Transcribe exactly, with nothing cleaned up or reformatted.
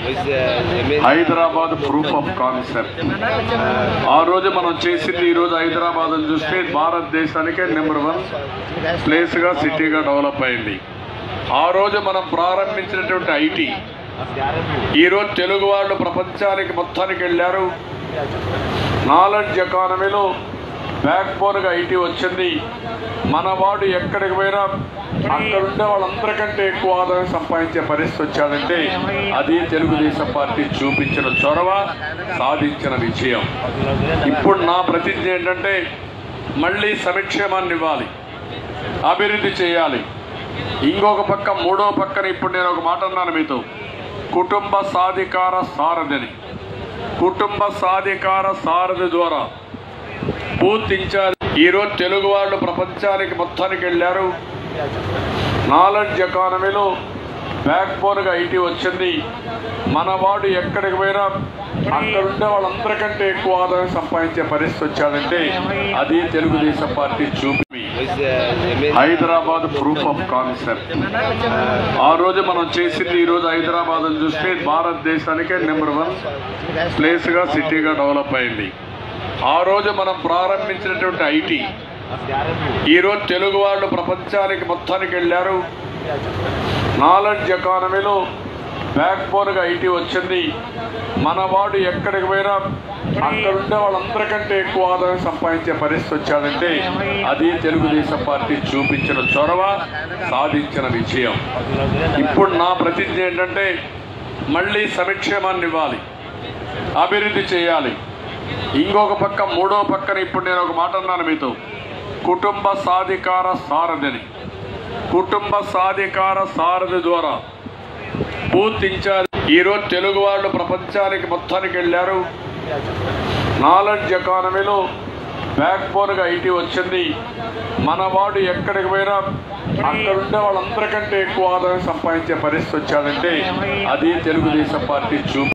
Hyderabad proof of concept. ఆ రోజు మనం చేసింది ఈ రోజు హైదరాబాద్ చూస్తే భారతదేశానికే నెంబర్ వన్ ప్లేస్గా సిటీగా డెవలప్ అయింది. ఆ రోజు మనం ప్రారంభించినటువంటి ఐటీ ఈరోజు తెలుగు వాళ్ళు ప్రపంచానికి మొత్తానికి వెళ్ళారు. నాలెడ్జ్ ఎకానమీలో బ్యాక్ బోన్గా ఐటీ వచ్చింది. మనవాడు ఎక్కడికి పోయినా అక్కడ ఉండే వాళ్ళందరికంటే ఎక్కువ ఆదాయం సంపాదించే పరిస్థితి వచ్చాడంటే అది తెలుగుదేశం పార్టీ చూపించిన చొరవ, సాధించిన విజయం. ఇప్పుడు నా ప్రతిజ్ఞ ఏంటంటే మళ్ళీ సంక్షేమాన్ని ఇవ్వాలి, అభివృద్ధి చేయాలి. ఇంకొక పక్క మూడో పక్కన ఇప్పుడు నేను ఒక మాట అన్నాను మీతో, కుటుంబ సాధికార సారథిని. కుటుంబ సాధికార సారథి ద్వారా బూత్ ఇన్ఛార్జ్ ఈరోజు తెలుగు వాళ్ళు ప్రపంచానికి మొత్తానికి వెళ్ళారు. నాలెడ్జ్ ఎకానమీలో బ్యాక్ బోన్గా ఐటీ వచ్చింది. మనవాడు ఎక్కడికి పోయినా అక్కడ ఉండే వాళ్ళందరికంటే ఎక్కువ ఆదాయం సంపాదించే పరిస్థితి వచ్చాడంటే అది తెలుగుదేశం పార్టీ చూపి హైదరాబాద్ ప్రూఫ్ ఆఫ్ కాన్సెప్ట్. ఆ రోజు మనం చేసింది ఈ రోజు హైదరాబాద్ చూస్తే భారతదేశానికే నెంబర్ వన్ ప్లేస్గా సిటీగా డెవలప్ అయింది. ఆ రోజు మనం ప్రారంభించినటువంటి ఐటీ ఈరోజు తెలుగు వాళ్ళు ప్రపంచానికి మొత్తానికి వెళ్ళారు. నాలెడ్జ్ ఎకానమీలో బ్యాక్ బోన్గా ఐటీ వచ్చింది. మనవాడు ఎక్కడికి పోయినా అక్కడ ఉండే వాళ్ళందరికంటే ఎక్కువ ఆదాయం సంపాదించే పరిస్థితి వచ్చాడంటే అది తెలుగుదేశం పార్టీ చూపించిన చొరవ, సాధించిన విజయం. ఇప్పుడు నా ప్రతిజ్ఞ ఏంటంటే మళ్ళీ సంక్షేమాన్ని ఇవ్వాలి, అభివృద్ధి చేయాలి. ఇంకొక పక్క మూడో పక్కన ఇప్పుడు నేను ఒక మాట అన్నాను మీతో, కుటుంబ సాధికార సారథిని. కుటుంబ సాధికార సారథి ద్వారా బూత్ ఇన్ఛార్జ్ ఈరోజు తెలుగు వాళ్ళు ప్రపంచానికి మొత్తానికి వెళ్ళారు. నాలెడ్జ్ ఎకానమీలో బ్యాక్ బోన్గా ఐటీ వచ్చింది. మనవాడు ఎక్కడికి పోయినా అక్కడ ఉండే వాళ్ళందరికంటే ఎక్కువ ఆదాయం సంపాదించే పరిస్థితి వచ్చాడంటే అది తెలుగుదేశం పార్టీ చూపి